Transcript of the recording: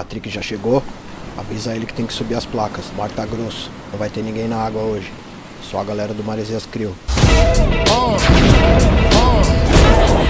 Patrick já chegou? Avisa ele que tem que subir as placas. O mar tá grosso. Não vai ter ninguém na água hoje. Só a galera do Maresias Crew.